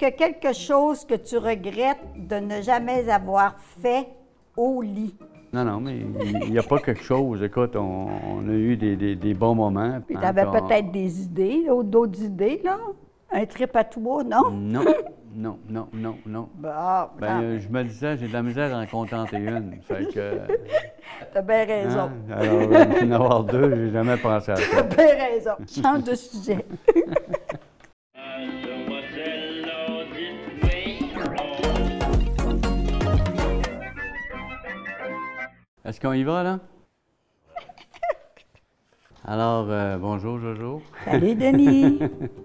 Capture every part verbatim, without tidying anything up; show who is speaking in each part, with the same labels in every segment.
Speaker 1: que quelque chose que tu regrettes de ne jamais avoir fait au lit?
Speaker 2: Non, non, mais il n'y a pas quelque chose. Écoute, on, on a eu des, des, des bons moments.
Speaker 1: Puis tu avais peut-être des idées, là, d'autres idées, là? Un trip à toi, non?
Speaker 2: Non, non, non, non, non.
Speaker 1: Bon,
Speaker 2: Ben, euh, je me disais, j'ai de la misère à en contenter une. Fait que...
Speaker 1: T'as bien raison.
Speaker 2: Hein? Alors, euh, en avoir deux, j'ai jamais pensé à ça.
Speaker 1: T'as bien raison. Change de sujet.
Speaker 2: Est-ce qu'on y va, là? Alors, euh, bonjour, Jojo.
Speaker 1: Salut, Denis.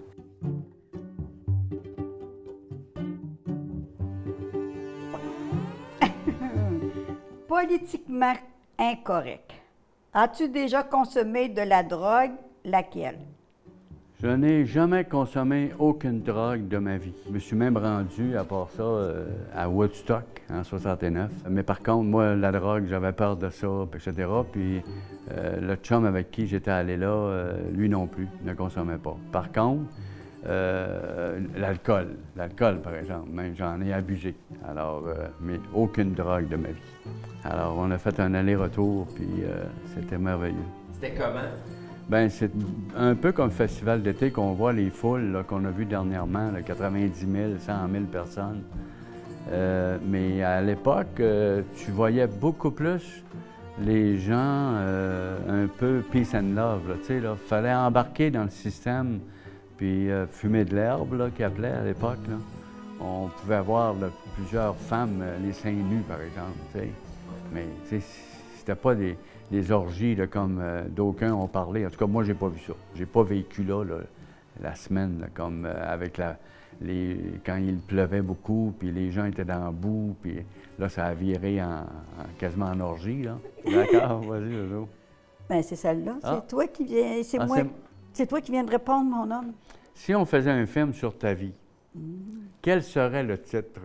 Speaker 1: Politiquement incorrect. As-tu déjà consommé de la drogue? Laquelle?
Speaker 2: Je n'ai jamais consommé aucune drogue de ma vie. Je me suis même rendu, à part ça, euh, à Woodstock en soixante-neuf. Mais par contre, moi, la drogue, j'avais peur de ça, et cetera. Puis euh, le chum avec qui j'étais allé là, euh, lui non plus, ne consommait pas. Par contre, euh, l'alcool, l'alcool par exemple, même j'en ai abusé. Alors, euh, mais aucune drogue de ma vie. Alors, on a fait un aller-retour, puis euh, c'était merveilleux.
Speaker 3: C'était comment?
Speaker 2: Bien, c'est un peu comme le festival d'été qu'on voit les foules qu'on a vues dernièrement, là, quatre-vingt-dix mille, cent mille personnes. Euh, mais à l'époque, euh, tu voyais beaucoup plus les gens euh, un peu peace and love. Il fallait embarquer dans le système puis euh, fumer de l'herbe, qu'ils appelaient à l'époque. On pouvait avoir là, plusieurs femmes, euh, les seins nus, par exemple. T'sais. Mais c'était pas des... des orgies là, comme euh, d'aucuns ont parlé. En tout cas, moi, j'ai pas vu ça. J'ai pas vécu là, là la semaine, là, comme euh, avec la, les, quand il pleuvait beaucoup, puis les gens étaient dans le boue, puis là, ça a viré en, en quasiment en orgie, là. D'accord, vas-y, Jojo.
Speaker 1: Bien, c'est celle-là.
Speaker 2: Ah.
Speaker 1: C'est toi qui viens... C'est
Speaker 2: Ah,
Speaker 1: moi... C'est toi qui viens de répondre, mon homme.
Speaker 2: Si on faisait un film sur ta vie, mmh. quel serait le titre?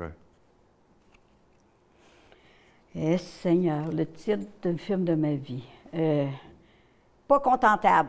Speaker 1: Eh Seigneur, le titre d'un film de ma vie. Euh, pas contentable.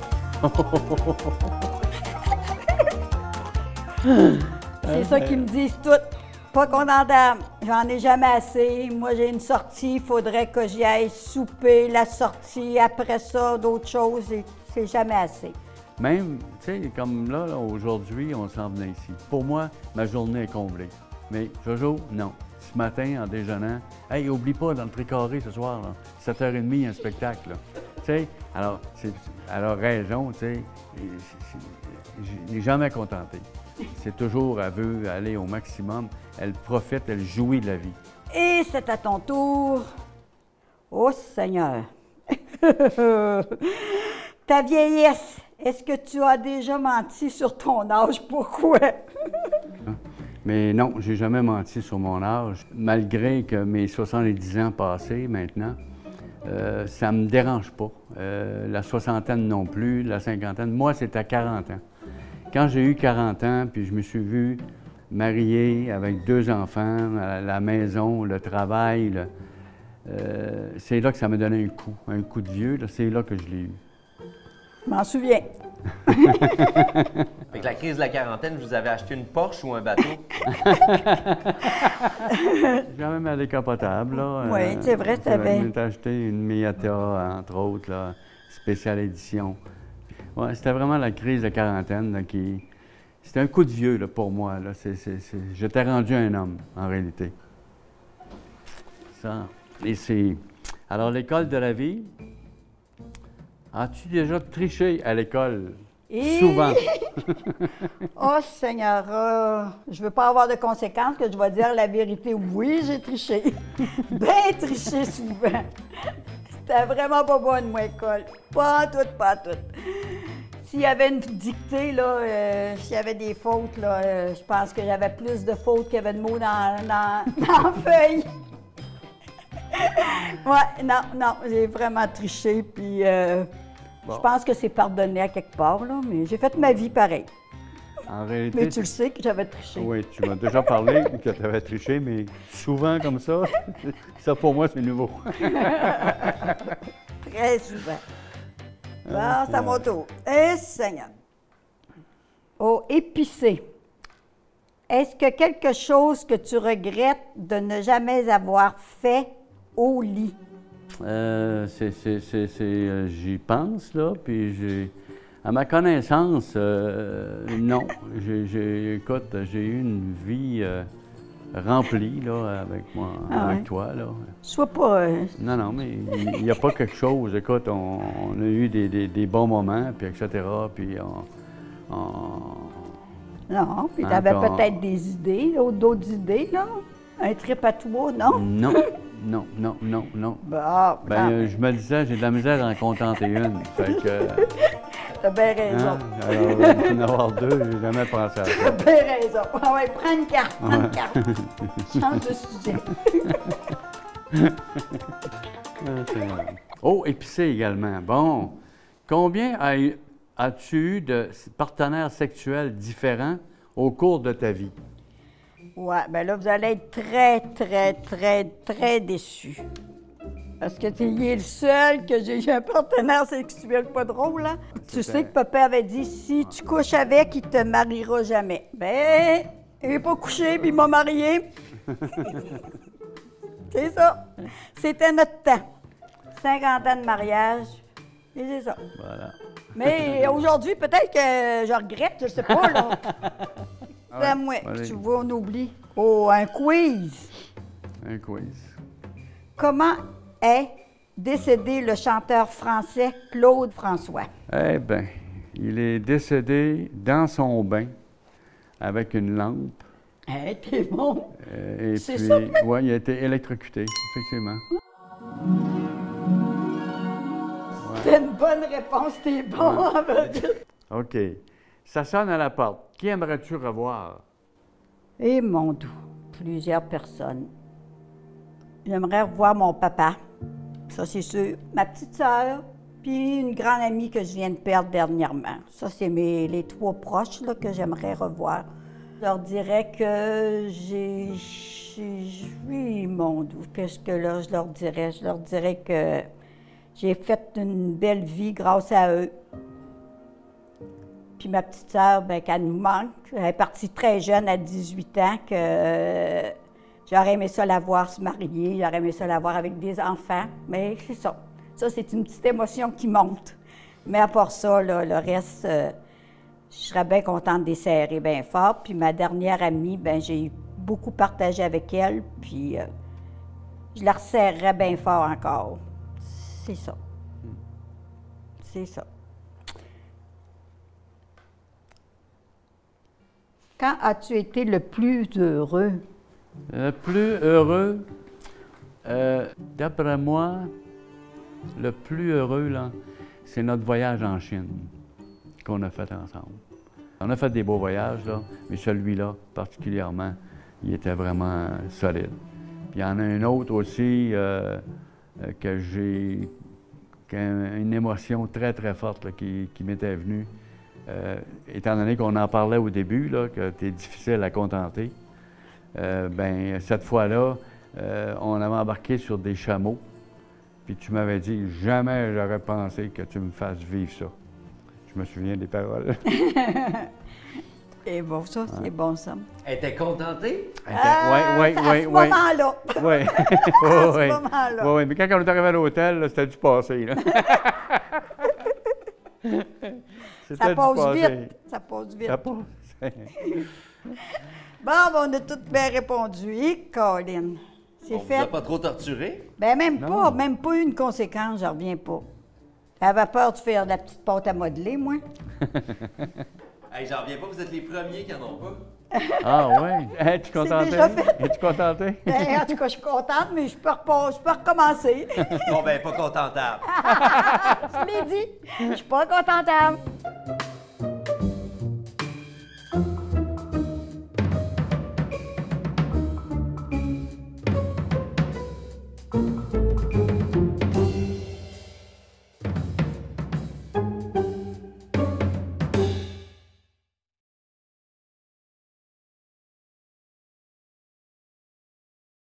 Speaker 1: C'est ça qu'ils me disent toutes. Pas contentable. J'en ai jamais assez. Moi, j'ai une sortie, il faudrait que j'y aille souper, la sortie, après ça, d'autres choses. Et c'est jamais assez.
Speaker 2: Même, tu sais, comme là, là aujourd'hui, on s'en venait ici. Pour moi, ma journée est comblée. Mais Jojo, non. Ce matin, en déjeunant, « Hey, oublie pas, dans le Tricarré ce soir, là, sept heures trente, un spectacle. » Tu sais, alors, elle a raison, tu sais, je n'ai jamais contenté. C'est toujours, elle veut aller au maximum, elle profite, elle jouit de la vie.
Speaker 1: Et c'est à ton tour. Oh Seigneur! Ta vieillesse, est-ce que tu as déjà menti sur ton âge? Pourquoi?
Speaker 2: Mais non, j'ai jamais menti sur mon âge. Malgré que mes soixante-dix ans passés maintenant, euh, ça me dérange pas. Euh, la soixantaine non plus, la cinquantaine. Moi, c'est à quarante ans. Quand j'ai eu quarante ans, puis je me suis vu marié avec deux enfants, la, la maison, le travail, le, euh, c'est là que ça m'a donné un coup, un coup de vieux. C'est là que je l'ai eu.
Speaker 1: Je m'en souviens.
Speaker 3: Avec la crise de la quarantaine, vous avez acheté une Porsche ou un bateau?
Speaker 2: J'ai quand même un décapotable, là.
Speaker 1: Oui, euh, c'est vrai, tu avais.
Speaker 2: J'ai acheté une Miata, entre autres, là, spéciale édition. Ouais, c'était vraiment la crise de quarantaine là, qui... C'était un coup de vieux là, pour moi. Là. C'est, c'est, c'est... J'étais rendu un homme, en réalité. Ça. Et c'est... Alors, l'école de la vie... As-tu déjà triché à l'école? Et... Souvent.
Speaker 1: Oh Seigneur, euh, je ne veux pas avoir de conséquences, que je vais dire la vérité. Oui, j'ai triché. Bien triché souvent. C'était vraiment pas bonne, moi, l'école. Pas tout, pas tout. S'il y avait une dictée, là, euh, s'il y avait des fautes, là, euh, je pense que j'avais plus de fautes qu'il y avait de mots dans, dans, dans la feuille. Ouais, non, non, j'ai vraiment triché, puis... Euh, Bon. Je pense que c'est pardonné à quelque part, là, mais j'ai fait ma vie pareil.
Speaker 2: En réalité...
Speaker 1: Mais tu le sais que j'avais triché.
Speaker 2: Oui, tu m'as déjà parlé que tu avais triché, mais souvent comme ça, ça pour moi, c'est nouveau.
Speaker 1: Très souvent. Bon, c'est à mon tour. Eh, Seigneur. Oh, épicé. Est-ce que quelque chose que tu regrettes de ne jamais avoir fait au lit?
Speaker 2: Euh, c'est, c'est, c'est, c'est, euh, j'y pense, là, puis j'ai... À ma connaissance, euh, non. J'ai, j'ai, écoute, j'ai eu une vie euh, remplie, là, avec moi,
Speaker 1: Ah
Speaker 2: avec
Speaker 1: ouais?
Speaker 2: toi, là.
Speaker 1: Sois pas... euh,
Speaker 2: Non, non, mais il n'y a pas quelque chose. Écoute, on, on a eu des, des, des bons moments, puis et cetera, puis on... on-
Speaker 1: non, puis t'avais
Speaker 2: Encore.
Speaker 1: peut-être des idées, là, d'autres idées, là? Un trip à toi, non?
Speaker 2: Non, non, non, non, non.
Speaker 1: Bah,
Speaker 2: Ben, euh, je me disais, j'ai de la misère à en contenter une. Fait que... euh,
Speaker 1: t'as bien raison.
Speaker 2: Hein? Alors, euh, en avoir deux, j'ai jamais pensé à
Speaker 1: T'as
Speaker 2: ça.
Speaker 1: bien raison. Ah ouais, prends une carte, prends une carte. Change de sujet.
Speaker 2: Ah, c'est- Oh, épicé également. Bon. Combien as- as-tu eu de partenaires sexuels différents au cours de ta vie?
Speaker 1: Ouais, ben là, vous allez être très, très, très, très déçus. Parce que tu es le seul que j'ai eu un partenaire sexuel pas drôle, hein? Tu sais que papa avait dit, si tu couches avec, il te mariera jamais. Ben, il n'est pas couché, puis il m'a marié. C'est ça. C'était notre temps. cinquante ans de mariage, et c'est ça.
Speaker 2: Voilà.
Speaker 1: Mais aujourd'hui, peut-être que je regrette, je sais pas, là. C'est à moi.
Speaker 2: Allez.
Speaker 1: Tu vois, on oublie. Oh, un quiz.
Speaker 2: Un quiz.
Speaker 1: Comment est décédé le chanteur français Claude François?
Speaker 2: Eh bien, il est décédé dans son bain avec une lampe.
Speaker 1: Hey, t'es bon.
Speaker 2: euh, et
Speaker 1: C'est
Speaker 2: puis,
Speaker 1: ça?
Speaker 2: ouais, il a été électrocuté, effectivement.
Speaker 1: C'est une bonne réponse, t'es bon.
Speaker 2: OK. Ça sonne à la porte. Qui aimerais-tu revoir?
Speaker 1: Et mon doux, plusieurs personnes. J'aimerais revoir mon papa, ça c'est sûr, ma petite sœur, puis une grande amie que je viens de perdre dernièrement. Ça, c'est mes, les trois proches là, que j'aimerais revoir. Je leur dirais que j'ai... j'ai- Oui, mon doux, qu'est-ce que là, je leur dirais? Je leur dirais que j'ai fait une belle vie grâce à eux. Puis ma petite sœur, bien, qu'elle nous manque. Elle est partie très jeune, à dix-huit ans, que euh, j'aurais aimé ça la voir se marier, j'aurais aimé ça la voir avec des enfants. Mais c'est ça. Ça, c'est une petite émotion qui monte. Mais à part ça, là, le reste, euh, je serais bien contente de les serrer bien fort. Puis ma dernière amie, bien, j'ai beaucoup partagé avec elle, puis euh, je la resserrerais bien fort encore. C'est ça. C'est ça. Quand as-tu été le plus heureux?
Speaker 2: Le plus heureux, euh, d'après moi, le plus heureux, là, c'est notre voyage en Chine qu'on a fait ensemble. On a fait des beaux voyages, là, mais celui-là, particulièrement, il était vraiment solide. Puis il y en a un autre aussi euh, euh, que j'ai, qui a une émotion très, très forte là, qui, qui m'était venue. Euh, étant donné qu'on en parlait au début, là, que tu es difficile à contenter, euh, ben cette fois-là, euh, on avait embarqué sur des chameaux, puis tu m'avais dit « Jamais j'aurais pensé que tu me fasses vivre ça ». Je me souviens des paroles.
Speaker 1: Et bon, ça, c'est bon, ça.
Speaker 3: Elle était contentée?
Speaker 1: Ah,
Speaker 2: Oui, oui,
Speaker 1: à
Speaker 2: oui,
Speaker 1: ce
Speaker 2: oui.
Speaker 1: moment-là.
Speaker 2: Oui,
Speaker 1: À ce
Speaker 2: oui,
Speaker 1: moment-là.
Speaker 2: oui, oui. Mais quand on est arrivé à l'hôtel, là, c'était du passé. Là. C'était
Speaker 1: Ça
Speaker 2: du
Speaker 1: passe
Speaker 2: passé.
Speaker 1: vite. Ça passe vite.
Speaker 2: Ça passe.
Speaker 1: Bon, ben, on a toutes bien répondu. Et Colin, c'est
Speaker 3: On vous
Speaker 1: fait.
Speaker 3: a pas trop torturé?
Speaker 1: Ben même
Speaker 2: Non.
Speaker 1: pas, même pas eu une conséquence, j'en reviens pas. J'avais peur de faire de la petite pâte à modeler, moi.
Speaker 3: Hey, j'en reviens pas, vous êtes les premiers qui en ont pas.
Speaker 2: Ah ouais? Es-tu contenté?
Speaker 1: déjà fait.
Speaker 2: Es-tu contenté?
Speaker 1: Ben, en tout cas, je suis contente, mais je peux, repar- je peux recommencer.
Speaker 3: Bon, ben, pas contentable.
Speaker 1: Je l'ai dit, je suis pas contentable.